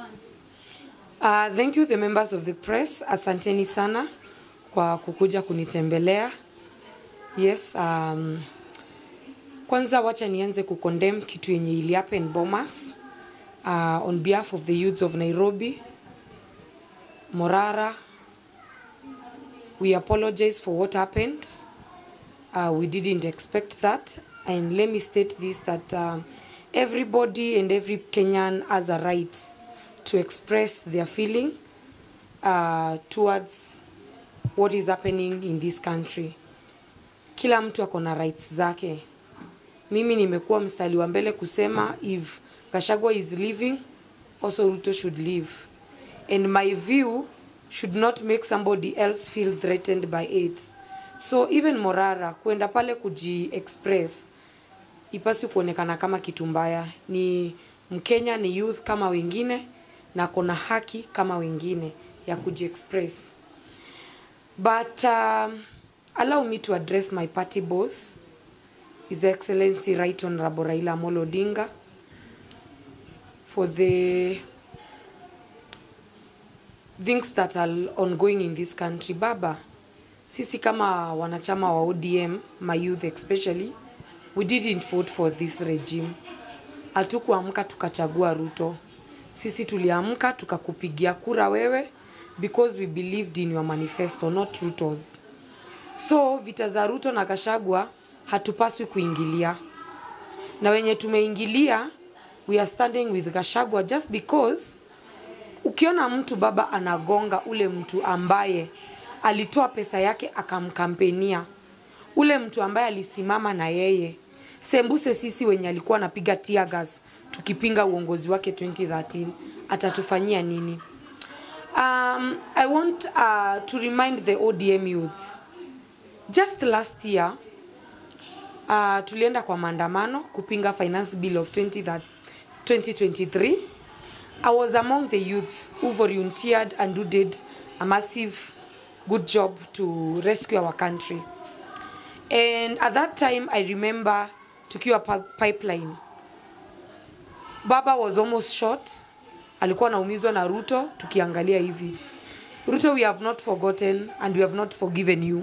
Thank you the members of the press. Asanteni sana kwa kukuja kunitembelea. Yes, kwanza wacha nianze kukondemn kitu yenye ili happen Bomas on behalf of the youths of Nairobi, Morara. We apologize for what happened. We didn't expect that. And let me state this, that everybody and every Kenyan has a right to express their feeling towards what is happening in this country. Kila mtu akona rights zake. Mimi nimekuwa mstari wa mbele kusema if Gachagua is leaving, also Ruto should leave. And my view should not make somebody else feel threatened by it. So even Morara, kuenda pale kuji-express, ipaswi kuonekana kama kitu mbaya. Ni Mkenya, ni youth kama wengine, na kona haki kama wengine ya kuji-express. But allow me to address my party boss, His Excellency Right Honorable Raila Amolo Odinga, for the things that are ongoing in this country. Baba, sisi kama wanachama wa ODM, my youth especially, we didn't vote for this regime. Hatukuamka tukachagua Ruto. Sisi tuliamka tukakupigia kura wewe because we believed in your manifesto, not Ruto's. So vita za Ruto na Gachagua hatupaswi kuingilia. Na wenye tumeingilia, we are standing with Gachagua just because ukiona mtu baba anagonga ule mtu ambaye alitoa pesa yake akamkampenia, ule mtu ambaye alisimama na yeye, sembuse sisi wenye alikuwa anapiga tear gas tukipinga uongozi wake 2013, atatufanyia nini? I want to remind the ODM youths, just last year tulienda kwa maandamano kupinga finance bill of 2023. I was among the youths who volunteered and who did a massive good job to rescue our country. And at that time, I remember tukiwa pipeline. Baba was almost shot. Alikuwa anaumizwa na Ruto, tukiangalia hivi. Ruto, we have not forgotten and we have not forgiven you.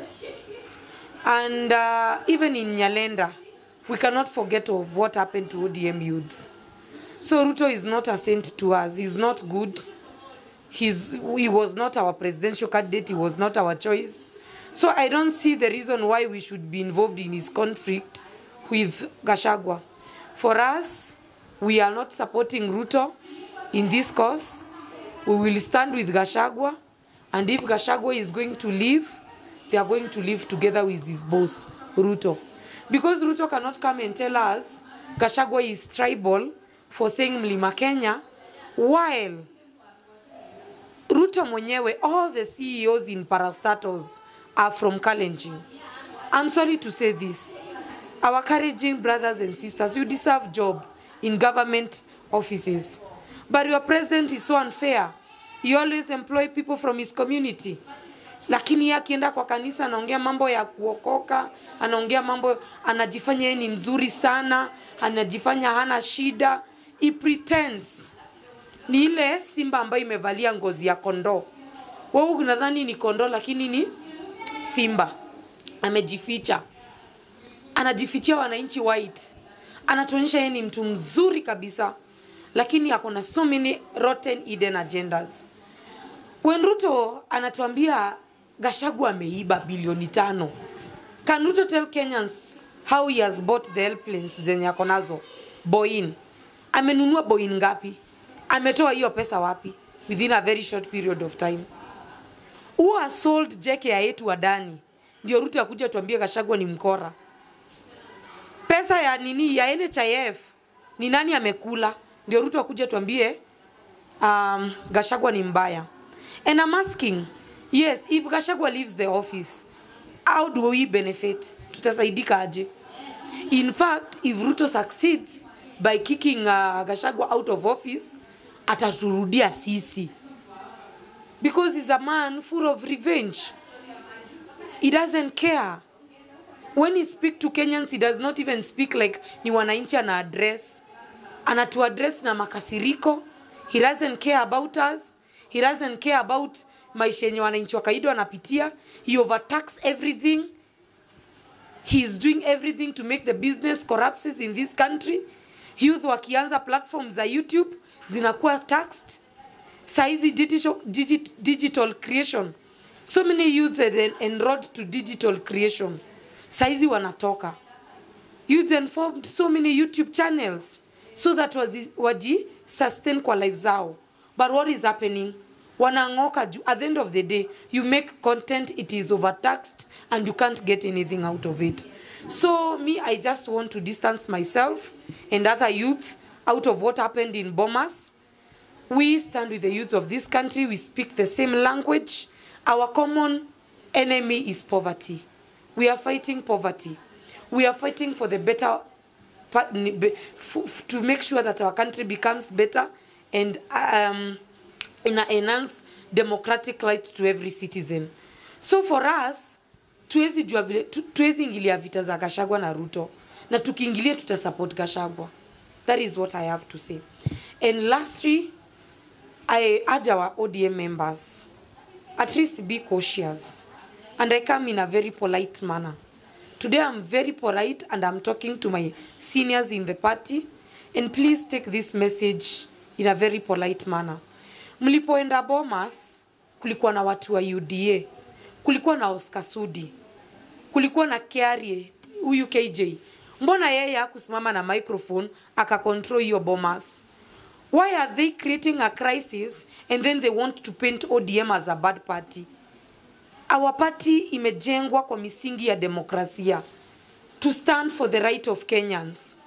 And even in Nyalenda, we cannot forget of what happened to ODM youths. So Ruto is not a saint to us. He's not good. He was not our presidential candidate. He was not our choice. So I don't see the reason why we should be involved in his conflict with Gachagua. For us, we are not supporting Ruto in this cause. We will stand with Gachagua. And if Gachagua is going to leave, they are going to live together with his boss, Ruto. Because Ruto cannot come and tell us Gachagua is tribal for saying Mlima Kenya, while Ruto mwenyewe, all the CEOs in parastatos are from Kalenjin. I'm sorry to say this. Our Kalenjin brothers and sisters, you deserve job in government offices. But your president is so unfair. He always employ people from his community. Lakini akienda kwa kanisa anaongea mambo ya kuokoka, anaongea mambo, anajifanya yeye ni mzuri sana, anajifanya hana shida. He pretends. Ni ile simba ambayo imevalia ngozi ya kondoo. Wewe unadhani ni kondoo lakini ni simba. Amejificha. Anajifichia wananchi white. Anatuonyesha yeye ni mtu mzuri kabisa. Lakini akona so many rotten hidden agendas. When Ruto anatuambia Gachagua ameiba bilioni 5. Can Ruto tell Kenyans how he has bought the airplanes zenye ako nazo? Boeing. Amenunua Boeing ngapi? Ametoa hiyo pesa wapi? Within a very short period of time. Who has sold JKIA yetu Adani? Ndio Ruto akuja tuambie Gachagua ni mkora. Pesa ya nini ya NHIF ni nani amekula? Ndio Ruto akuja tuambie Gachagua ni mbaya. And I'm asking, yes, if Gachagua leaves the office, how do we benefit? Tutasaidika aje? In fact, if Ruto succeeds by kicking Gachagua out of office, ataturudia sisi. Because he's a man full of revenge. He doesn't care. When he speaks to Kenyans, he does not even speak like ni wananchi ana address. Anatu address na makasiriko. He doesn't care about us. He doesn't care about maisha yenye wananchi wa kawaida wanapitia. He overtax everything. He's doing everything to make the business collapses in this country. Youth wakianza platforms za YouTube zinakuwa taxed. Saizi digital creation. So many youths are enrolled to digital creation. Saizi wanatoka. Youths and formed so many YouTube channels so that waji sustain kwa life zao. But what is happening? Wanangoka juu. At the end of the day, you make content, it is overtaxed and you can't get anything out of it. So me, I just want to distance myself and other youths out of what happened in Bomas. We stand with the youths of this country. We speak the same language. Our common enemy is poverty. We are fighting poverty. We are fighting for the better, to make sure that our country becomes better and enhance democratic rights to every citizen. So for us, tuwezi ingilia vita za Gachagua na Ruto. Na tukiingilia tutasupport Gachagua. That is what I have to say. And lastly, I urge our ODM members, at least be cautious. And I come in a very polite manner. Today I'm very polite and I'm talking to my seniors in the party. And please take this message in a very polite manner. Mlipoenda Bomas, kulikuwa na watu wa UDA. Kulikuwa na Oscar Sudi. Kulikuwa na Kiarie, huyu KJ. Mbona yeye hakusimama na microphone akakontrol hiyo Bomas? Why are they creating a crisis and then they want to paint ODM as a bad party? Our party imejengwa kwa misingi ya demokrasia, to stand for the right of Kenyans.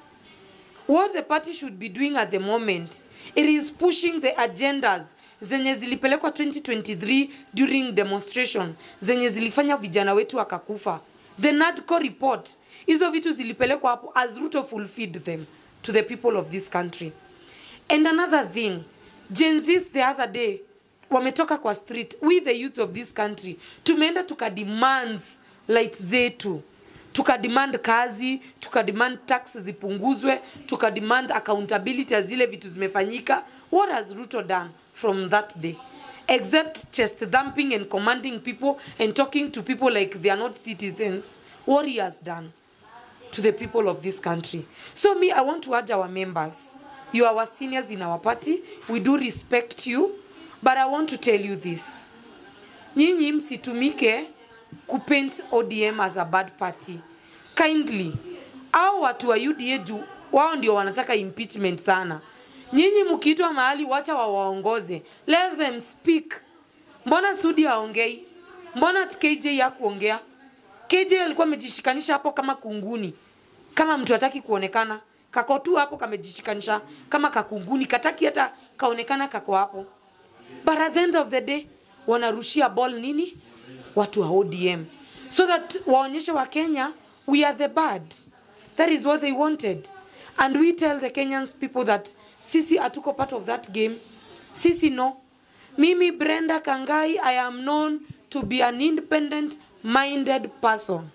What the party should be doing at the moment, it is pushing the agendas zenye zilipelekwa 2023 during demonstration, zenye zilifanya vijana wetu wakakufa. The NADCO report, hizo vitu zilipelekwa hapo as Ruto fulfilled them to the people of this country. And another thing, Gen Zs the other day, wametoka kwa street, we the youth of this country, tumeenda tukademands lights zetu. Tukademand kazi, tukademand taxes zipunguzwe, tukademand accountability ya zile vitu zimefanyika. What has Ruto done from that day? Except chest thumping and commanding people and talking to people like they are not citizens. What he has done to the people of this country. So me, I want to urge our members. You are our seniors in our party. We do respect you. But I want to tell you this. Nyinyi msitumike kupaint ODM as a bad party. Kindly. Au watu wa UDA juu wao ndio wanataka impeachment sana. Nyinyi mkiitwa mahali wacha waongoze. Let them speak. Mbona Sudi haongei? Mbona KJ hakuongea? KJ alikuwa amejishikanisha hapo kama kunguni. Kama mtu hataki kuonekana. Kako tu hapo kamejishikanisha kama kakunguni. Kataki hata kaonekana kako hapo. But at the end of the day, wanarushia ball nini? Watu wa ODM. So that waonyeshe wa Kenya, we are the bad. That is what they wanted. And we tell the Kenyans people that sisi atuko part of that game. Sisi no. Mimi Brenda Kangai, I am known to be an independent-minded person.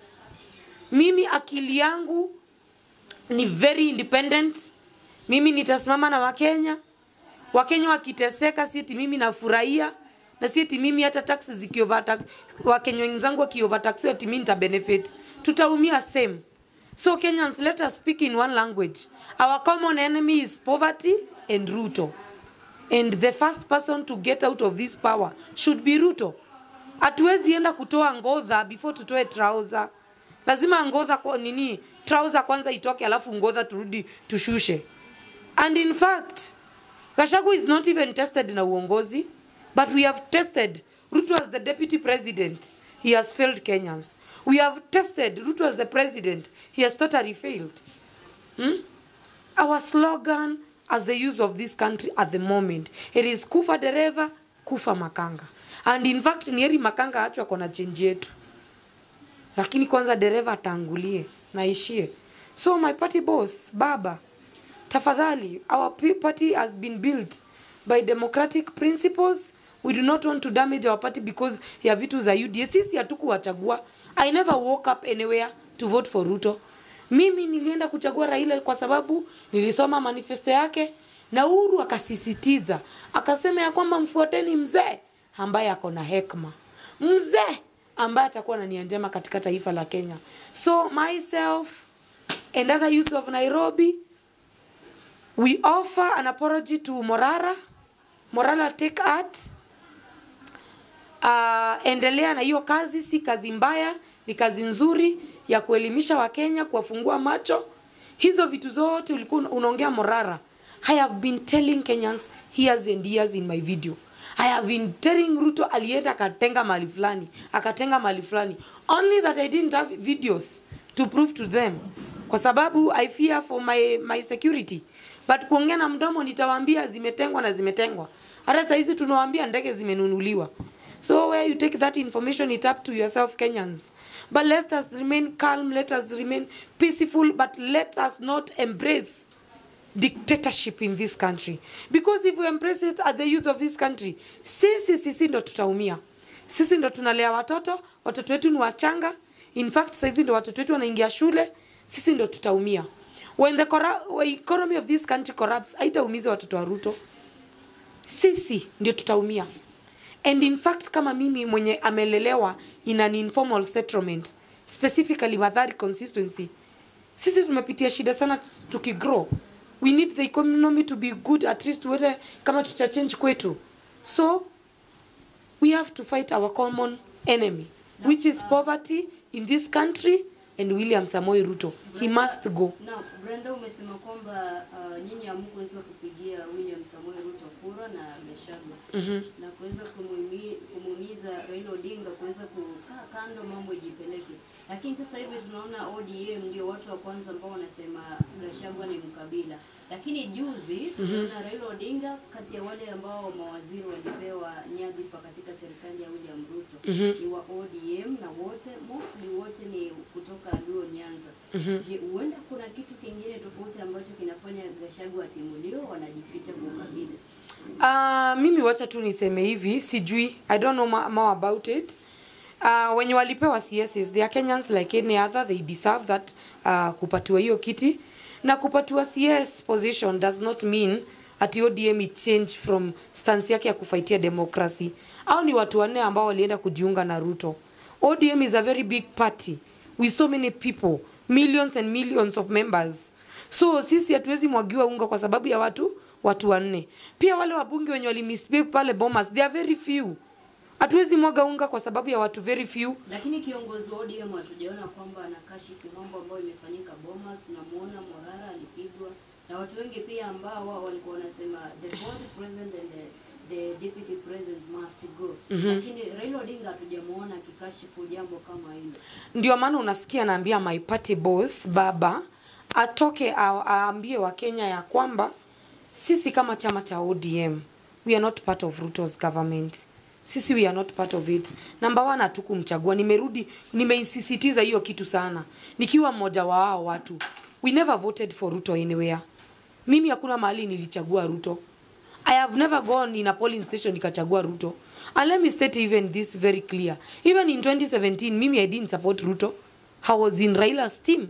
Mimi akili yangu ni very independent. Mimi nitasimama na Wakenya. Wakenya wakiteseka si eti mimi nafurahia na si eti mimi hata taxes zikiovertax Wakenya wenzangu wakiovertax eti mimi nita benefit. Tutaumia same. So Kenyans, let us speak in one language. Our common enemy is poverty and Ruto. And the first person to get out of this power should be Ruto. Hatuwezi enda kutoa ngodha before tutoe trouser. Lazima ngodha kwa nini? Trouser kwanza itoke alafu ngodha turudi tushushe. And in fact, Gachagua is not even tested na uongozi, but we have tested Ruto as the deputy president. He has failed Kenyans. We have tested Ruto as the president. He has totally failed. Our slogan as the youth of this country at the moment, it is kufa dereva, kufa makanga. And in fact, nieri makanga achwa kona change yetu. Lakini kwanza dereva atangulie, naishie. So my party boss, Baba, tafadhali, our party has been built by democratic principles. We do not want to damage our party because ya vitu za UDA. Sisi hatukuwachagua. I never woke up anywhere to vote for Ruto. Mimi nilienda kuchagua Raila kwa sababu nilisoma manifesto yake, Na Uhuru akasisitiza, akasema ya kwamba mfuateni mzee ambaye ako na hekima. Mzee ambaye atakuwa na nia njema katika taifa la Kenya. So myself and other youths of Nairobi, we offer an apology to Morara. Morara, take heart. Endelea na hiyo kazi, si kazi mbaya, ni kazi nzuri ya kuelimisha Wakenya, kuwafungua macho. Hizo vitu zote ulikuwa unaongea Morara. I have been telling Kenyans years and years in my video. I have been telling Ruto alienda akatenga mahali fulani, akatenga mahali fulani. Only that I didn't have videos to prove to them. Kwa sababu I fear for my security. But kuongea na mdomo nitawaambia zimetengwa na zimetengwa. Hata saa hizi tunawaambia ndege zimenunuliwa. So where you take that information, it's up to yourself, Kenyans. But let us remain calm, let us remain peaceful, but let us not embrace dictatorship in this country. Because if we embrace it at the youth of this country, sisi ndo tutaumia. Sisi ndo tunalea watoto wetu ni wachanga. In fact, saizi ndo watoto wetu wanaingia shule, sisi ndo tutaumia. When the economy of this country corrupts, haitaumiza watoto wa Ruto. Sisi ndio tutaumia. And in fact, kama mimi mwenye amelelewa in an informal settlement, specifically Mathari constituency, sisi tumepitia shida sana tukigrow. We need the economy to be good, at least whether kama tutachange kwetu. So, we have to fight our common enemy, which is poverty in this country, and William Samoei Ruto. He must go. Now, Brenda, umesema kwamba nyinyi hamkuweza kupigia William Samoei Ruto kura na Gachagua. Na kuweza kumuhimiza Raila Odinga kuweza kukaa kando mambo ijipeleke. Lakini sasa hivi tunaona ODM ndio watu wa kwanza ambao wanasema Gachagua ni mkabila. Lakini juzi tunaona Raila Odinga kati ya wale ambao mawaziri walipewa nyadhifa katika serikali ya William Ruto ni wa ODM na wote ni kutoka Luo Nyanza. Je, huenda kuna kitu kingine tofauti ambacho kinafanya Gachagua atimuliwe, wanajificha kwa ukabila? Mimi wacha tu niseme hivi, sijui, I don't know more about it. When you walipewa CSs, they are Kenyans like any other, they deserve that kupatiwa hiyo kiti. Na kupatiwa CS position does not mean ati ODM it change from stance yake ya kufaitia democracy. Au ni watu wanne ambao walienda kujiunga na Ruto. ODM is a very big party with so many people, millions and millions of members. So sisi hatuwezi mwagiwa unga kwa sababu ya watu wanne. Pia wale wabunge wenye walimisbehave pale Bomas, they are very few. Hatuwezi mwaga unga kwa sababu ya watu very few. Lakini kiongozi wa ODM hatujaona kwamba anakashifu mambo ambayo imefanyika Bomas. Tunamuona Morara alipigwa na watu wengi pia ambao wao walikuwa wanasema the board president and the deputy president must go. Lakini Raila Odinga hatujamuona akikashifu jambo kama hilo. Ndio maana unasikia naambia my party boss baba atoke aambie wa Kenya ya kwamba sisi kama chama cha ODM we are not part of Ruto's government. Sisi we are not part of it. Number 1 hatukumchagua. Nimeisisitiza hiyo kitu sana. Nikiwa mmoja wa hao watu. We never voted for Ruto anywhere. Mimi hakuna mahali nilichagua Ruto. I have never gone in a polling station nikachagua Ruto. And let me state even this very clear. Even in 2017, mimi I didn't support Ruto. I was in Raila's team.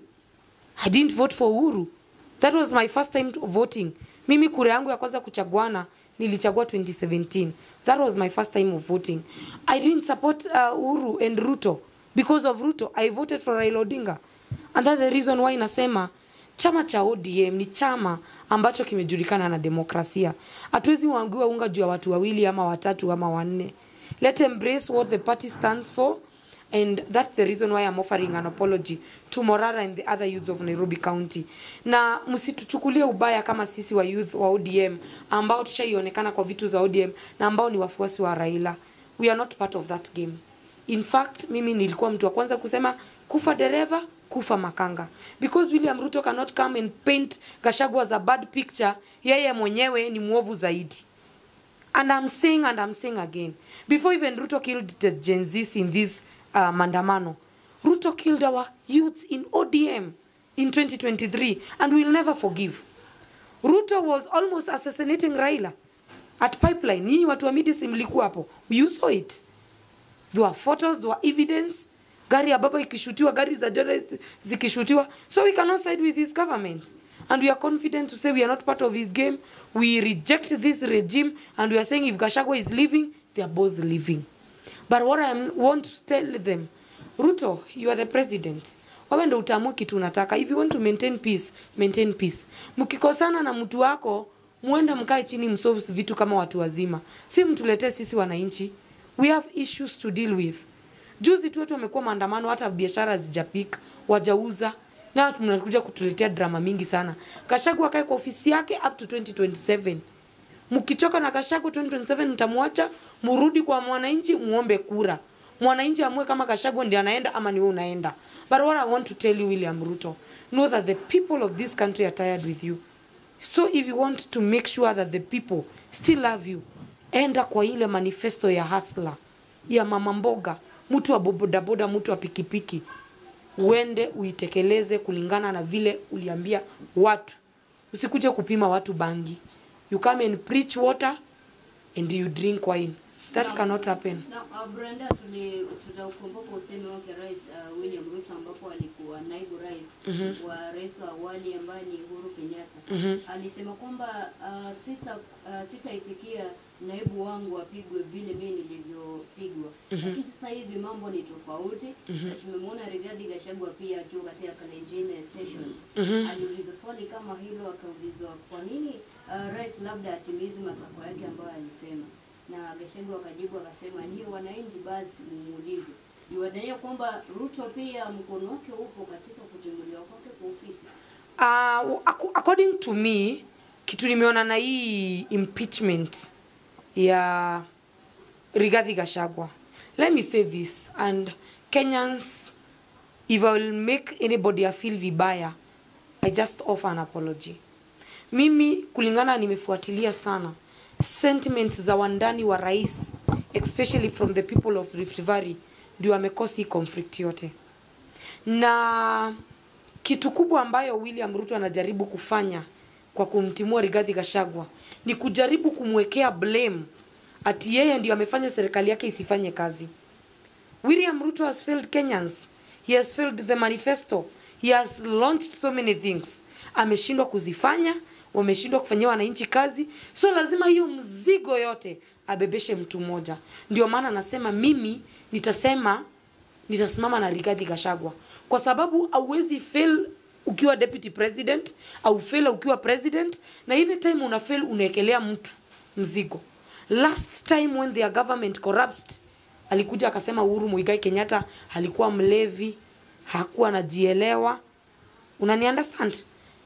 I didn't vote for Uhuru. That was my first time voting. Mimi kura yangu ya kwanza kuchaguana nilichagua 2017. That was my first time of voting. I didn't support Uhuru and Ruto. Because of Ruto, I voted for Raila Odinga. And that's the reason why nasema chama cha ODM ni chama ambacho kimejulikana na demokrasia. Hatuwezi mwagiwa unga juu ya watu wawili ama watatu ama wanne. Let's embrace what the party stands for. And that's the reason why I'm offering an apology to Morara and the other youths of Nairobi County. Na msituchukulie ubaya kama sisi wa youth wa ODM ambao tushaionekana kwa vitu za ODM na ambao ni wafuasi wa Raila. We are not part of that game. In fact, mimi nilikuwa mtu wa kwanza kusema kufa dereva, kufa makanga. Because William Ruto cannot come and paint Gachagua as a bad picture, yeye mwenyewe ni muovu zaidi. And I'm saying again, before even Ruto killed the Gen Zs in this mandamano, Ruto killed our youths in ODM in 2023, and we'll never forgive. Ruto was almost assassinating Raila at Pipeline. Nyinyi watu wa media mlikuwa hapo. You saw it. There were photos, there were evidence. Gari ya baba ikishutiwa, gari za journalists zikishutiwa. So we cannot side with this government. And we are confident to say we are not part of his game. We reject this regime, and we are saying if Gachagua is leaving, they are both leaving. But what I want to tell them, Ruto, you are the president. Wewe ndio utaamua kitu unataka. If you want to maintain peace, maintain peace. Mkikosana na mtu wako, muende mkae chini msolve vitu kama watu wazima. Si mtuletee sisi wananchi. We have issues to deal with. Juzi tu watu wamekuwa maandamano, hata biashara hazijapika, wajauza. Na tunakuja kutuletea drama mingi sana. Gachagua akae kwa ofisi yake up to 2027. Mkichoka na Gachagua 2027 mtamwacha, murudi kwa mwananchi muombe kura. Mwananchi amue kama Gachagua ndiye anaenda ama ni wewe unaenda. But what I want to tell you, William Ruto, know that the people of this country are tired with you. So if you want to make sure that the people still love you, enda kwa ile manifesto ya hustler, ya mama mboga, mtu wa bodaboda, mtu wa pikipiki. Uende uitekeleze kulingana na vile uliambia watu. Usikuje kupima watu bangi. You come and preach water and you drink wine. That cannot happen. Now, Brenda, tutakumbuka usemi wake Rais William Ruto ambapo alikuwa naibu rais wa rais wa awali ambaye ni Uhuru Kenyatta. Alisema kwamba sitaitikia naibu wangu apigwe vile mimi nilivyopigwa. Lakini sasa hivi mambo ni tofauti. Tumemwona Rigathi Gachagua pia akiwa katika Kalenjin stations. Aliulizwa swali kama hilo, akaulizwa kwa nini rais labda atimize matakwa yake ambayo alisema. Na Gachagua akajibu akasema ni wananchi basi muulize. Niwadai kwamba Ruto pia mkono wake upo katika kutimuliwa kwake kwa ofisi. According to me, kitu nimeona na hii impeachment ya Rigathi Gachagua. Let me say this, and Kenyans, if I will make anybody feel vibaya, I just offer an apology. Mimi kulingana nimefuatilia sana sentiments za wandani wa rais, especially from the people of Rift Valley, ndio amekosi conflict yote. Na kitu kubwa ambayo William Ruto anajaribu kufanya kwa kumtimua Rigathi Gachagua ni kujaribu kumwekea blame ati yeye ndio amefanya serikali yake isifanye kazi. William Ruto has failed Kenyans. He has failed the manifesto. He has launched so many things. Ameshindwa kuzifanya, wameshindwa kufanyia wananchi kazi. So lazima hiyo mzigo yote abebeshe mtu mmoja. Ndio maana nasema mimi nitasimama na Rigathi Gachagua. Kwa sababu hauwezi fail ukiwa deputy president au fail ukiwa president, na ile time una fail unaekelea mtu mzigo. Last time when their government corrupted, alikuja akasema Uhuru Muigai Kenyatta alikuwa mlevi, hakuwa anajielewa. Unani understand?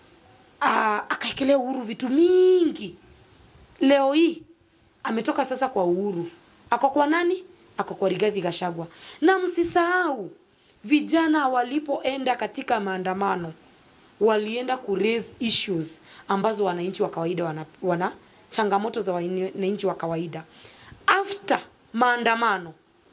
Akaekelea Uhuru vitu mingi. Leo hii ametoka sasa kwa Uhuru. Ako kwa nani? Ako kwa Rigathi Gachagua. Na msisahau vijana walipoenda katika maandamano walienda ku raise issues ambazo wananchi wa kawaida wana changamoto za wananchi wa kawaida. After maandamano,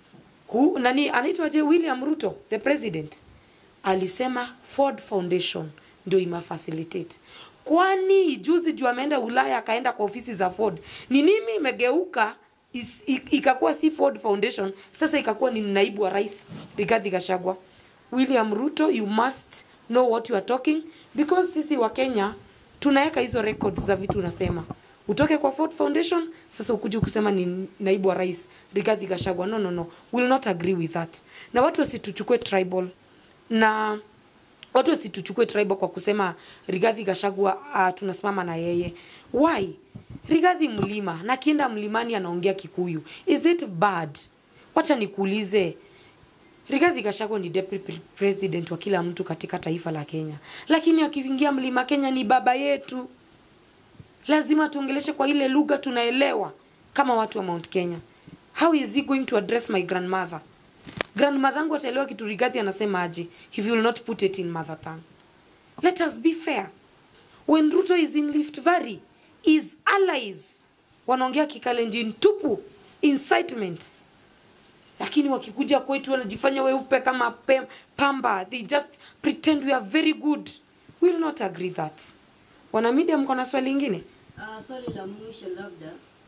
anaitwa William Ruto, the president, alisema Ford Foundation ndio imafacilitate. Kwani juzi juu ameenda Ulaya akaenda kwa ofisi za Ford. Ni nini imegeuka ikakuwa si Ford Foundation, sasa ikakuwa ni naibu wa rais Rigathi Gachagua? William Ruto, you must know what you are talking, because sisi wa Kenya tunaweka hizo records za vitu unasema. Utoke kwa Ford Foundation, sasa ukuje kusema ni naibu wa rais Rigathi Gachagua. No. Will not agree with that. Na watu wasituchukue tribal. Na watu wasituchukue tribal kwa kusema Rigathi Gachagua tunasimama na yeye. Why? Rigathi mlima, na kienda mlimani anaongea Kikuyu. Is it bad? Wacha nikuulize. Rigathi Gachagua ni deputy president wa kila mtu katika taifa la Kenya. Lakini akiingia mlima Kenya ni baba yetu. Lazima tuongeleshe kwa ile lugha tunaelewa kama watu wa Mount Kenya. How is he going to address my grandmother? Grandmother yangu ataelewa kitu Rigathi anasema aje if you will not put it in mother tongue. Let us be fair. When Ruto is in Rift Valley, his allies wanaongea Kikalenjin tupu, incitement. Lakini wakikuja kwetu wanajifanya weupe kama pamba. They just pretend we are very good. We will not agree that. Wana media mko na swali lingine? Swali la mwisho labda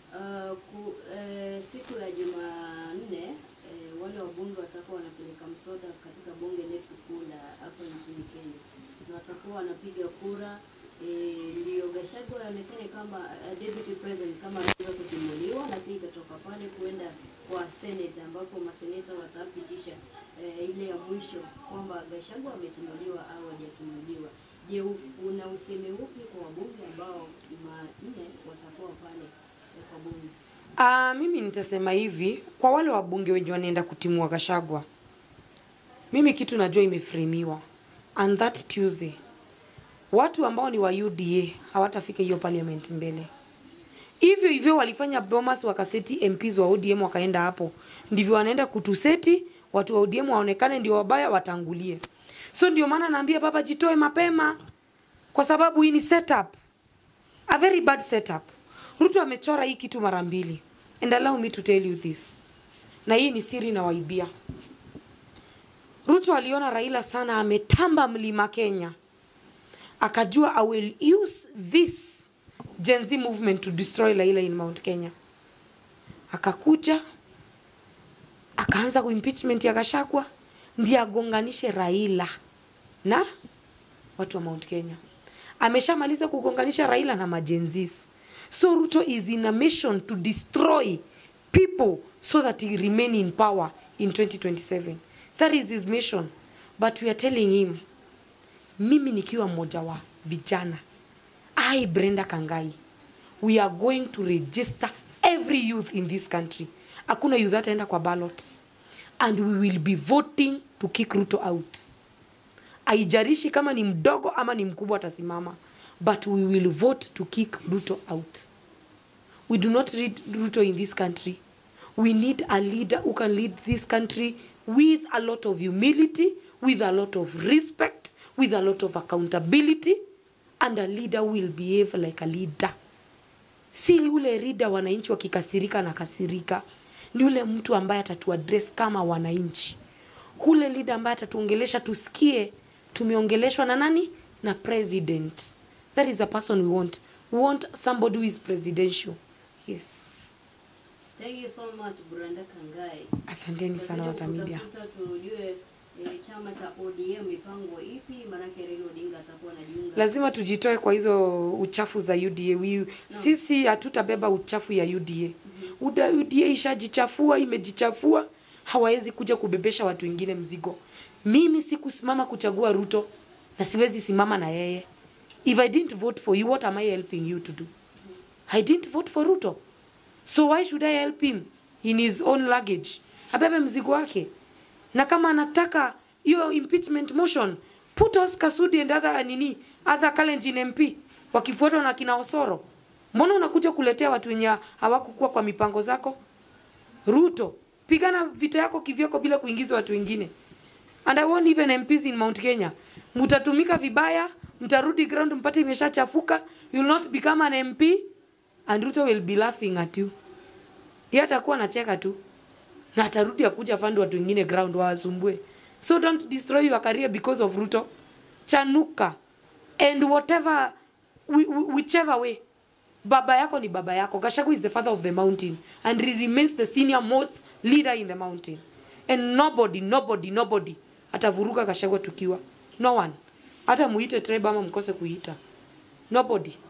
siku ya Jumanne wale wabunge watakuwa wanapeleka mswada katika bunge letu kuu la hapa nchini Kenya. Na watakuwa wanapiga kura ndio Gachagua aonekane kama deputy president kama anaweza kutimuliwa, na pia itatoka pale kuenda kwa Senate ambapo maseneta watapitisha ile ya mwisho kwamba Gachagua ametimuliwa au hajatimuliwa. Je, una useme upi kwa wabunge ambao Jumanne watakuwa pale kwa bunge? Mimi nitasema hivi, kwa wale wabunge wenye wanaenda kutimua Gachagua, mimi kitu najua imefremiwa, and that Tuesday watu ambao ni wa UDA hawatafika hiyo parliament mbele. Hivyo walifanya Bomas wakaseti MPs wa ODM wakaenda hapo. Ndivyo wanaenda kutuseti watu wa ODM waonekane ndio wabaya watangulie. So ndio maana naambia baba jitoe mapema, kwa sababu hii ni setup. A very bad setup. Ruto amechora hii kitu mara mbili. And allow me to tell you this. Na hii ni siri na waibia. Ruto aliona Raila sana ametamba mlima Kenya. Akajua I will use this Gen Z movement to destroy Raila in Mount Kenya. Akakuja akaanza ku impeachment ya Gachagua ndiye agonganishe Raila na watu wa Mount Kenya. Ameshamaliza kugonganisha Raila na majenzis. So Ruto is in a mission to destroy people so that he remain in power in 2027. That is his mission. But we are telling him, mimi nikiwa mmoja wa vijana, I Brenda Kangai, we are going to register every youth in this country. Hakuna youth ataenda kwa ballot. And we will be voting to kick Ruto out. Haijalishi kama ni mdogo ama ni mkubwa atasimama. But we will vote to kick Ruto out. We do not need Ruto in this country. We need a leader who can lead this country with a lot of humility, with a lot of respect, with a lot of accountability, and a leader will behave like a leader. Si ule leader wananchi wakikasirika na kasirika. Ni ule mtu ambaye atatuaddress kama wananchi. Ule leader ambaye atatuongelesha tusikie tumeongeleshwa na nani? Na president. That is a person we want. We want somebody who is presidential. Yes. Thank you so much, Brenda Kangai. Asanteni sana Watamedia. Tujue chama cha ODM mipango ipi, maana Raila Odinga atakuwa anajiunga. Lazima tujitoe kwa hizo uchafu za UDA. Sisi hatutabeba uchafu ya UDA. UDA ishajichafua, imejichafua, hawawezi kuja kubebesha watu wengine mzigo. Mimi sikusimama kuchagua Ruto na siwezi simama na yeye. If I didn't vote for you, what am I helping you to do? I didn't vote for Ruto. So why should I help him in his own luggage? Abebe mzigo wake. Na kama anataka hiyo impeachment motion, put Oscar Sudi and other Kalenjin MP wakifuatwa na kina Osoro. Mbona unakuja kuletea watu wenye hawakukuwa kwa mipango zako? Ruto, pigana vita yako kivyako bila kuingiza watu wengine. And I want even MPs in Mount Kenya. Mutatumika vibaya, mtarudi ground mpate imeshachafuka, you will not become an MP and Ruto will be laughing at you. Yeye atakuwa anacheka tu. Na atarudi akuja fund watu wengine ground wasumbue. So don't destroy your career because of Ruto. Chanuka. And whatever, whichever way. Baba yako ni baba yako. Gachagua is the father of the mountain. And he remains the senior most leader in the mountain. And nobody atavuruga Gachagua tukiwa. No one. Hata muite tribe ama mkose kuita. Nobody.